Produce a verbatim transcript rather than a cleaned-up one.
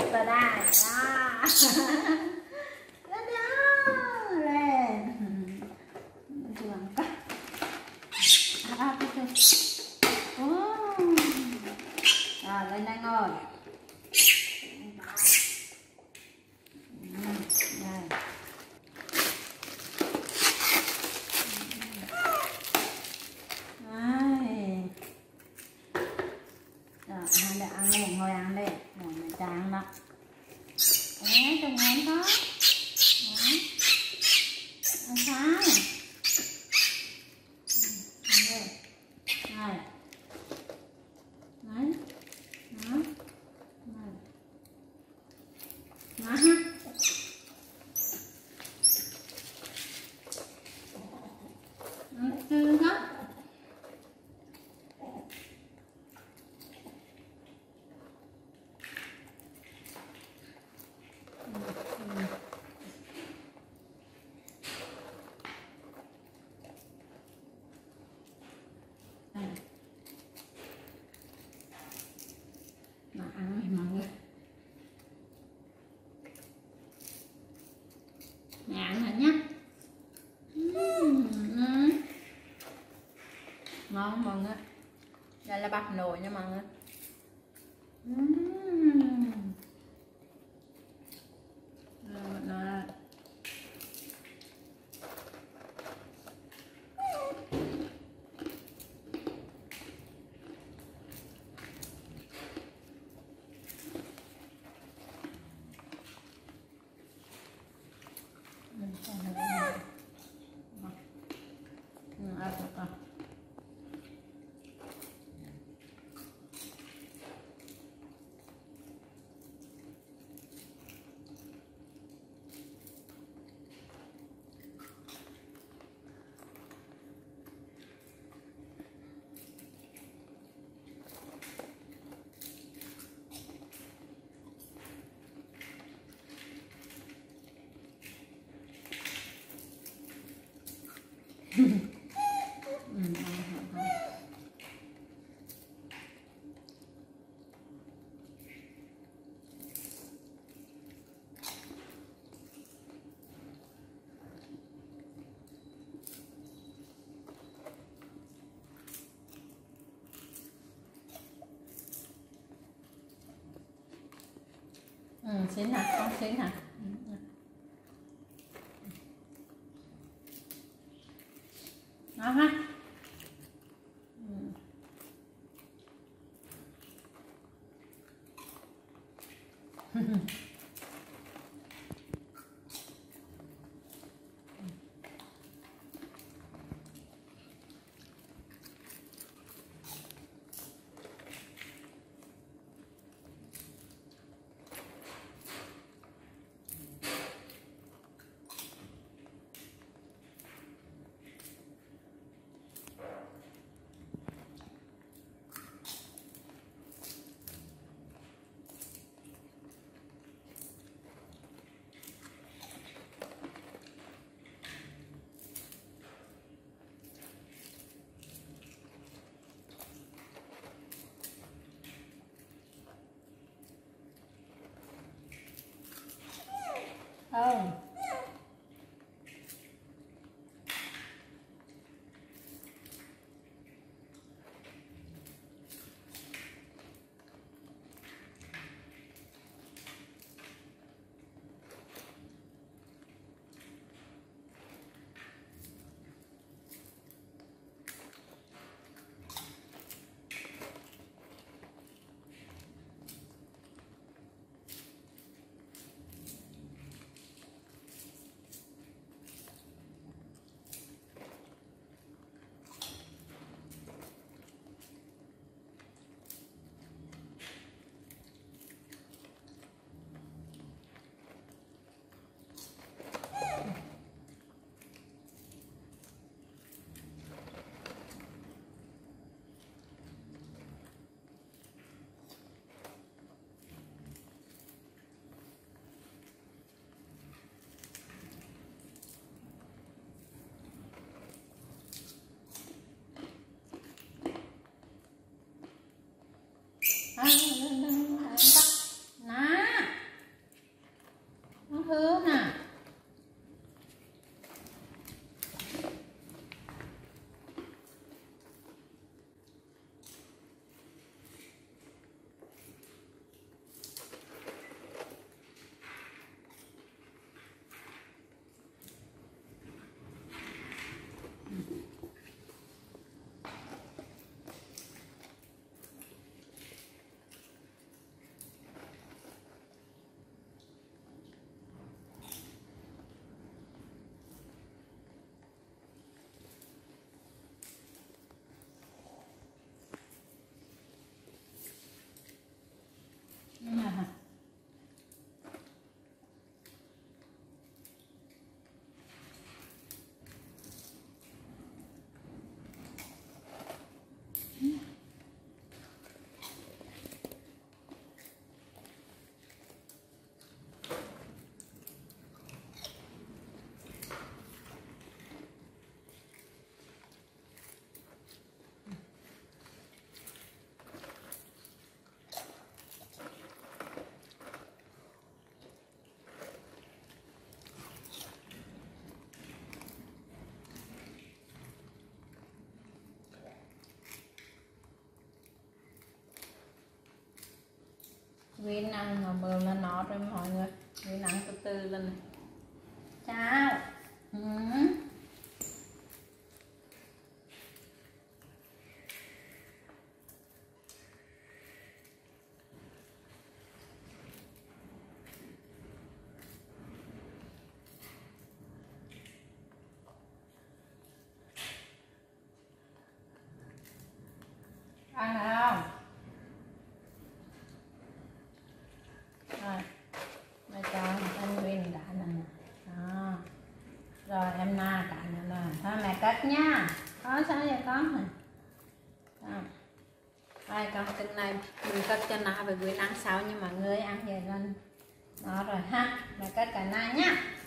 vào đây đó. Lên đó lên trường các à, oh. Rồi lên đây ngồi. Đây. Để ăn liền, ngồi ăn đi, ngồi mình cho ăn đó. Đấy, trông ngon có. Đấy. Ăn sao? Đây. Này. Đấy. Đó. Này. Đó ha. Ăn chưa đó. Mà ăn thì mọi người mẹ ăn thử nhá. Uhm. Ngon mọi người, đây là bắp nồi nha mọi người. Uhm. Rồi, ừ, ừ, xíu nè, con xíu nè. Ngon ha. Ừ. thứ nè. Nguyên ăn mà bơm lên nó rồi mọi người. Nguyên ăn từ từ lên này. Chào. Ừ. Ăn được không? Rồi, mẹ cho anh Nguyên đã nè. Đó. Rồi em na cả nữa là thôi mẹ cất nha. Có sao vậy con hả? Đó. Đây con từng này mình cất cho na và Nguyên ăn sau nhưng mà người ăn vậy lên. Đó rồi ha. Mẹ cất cả na nhá.